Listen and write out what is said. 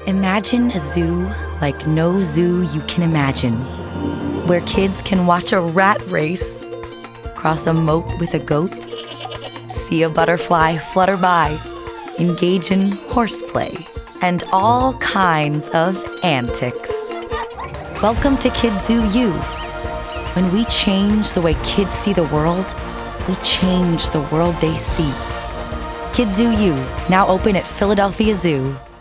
Imagine a zoo like no zoo you can imagine, where kids can watch a rat race, cross a moat with a goat, see a butterfly flutter by, engage in horseplay, and all kinds of antics. Welcome to Kids Zoo U. When we change the way kids see the world, we change the world they see. Kids Zoo U, now open at Philadelphia Zoo.